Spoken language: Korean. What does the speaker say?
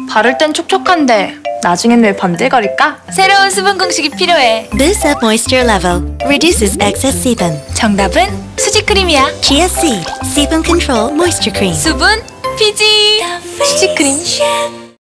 바를 땐 촉촉한데 나중엔 왜 번들거릴까? 새로운 수분 공식이 필요해. Boosts up moisture level, reduces excess sebum. 정답은 수지크림이야. Chia Seed, Sebum Control Moisture Cream. 수분 피지. 수지크림.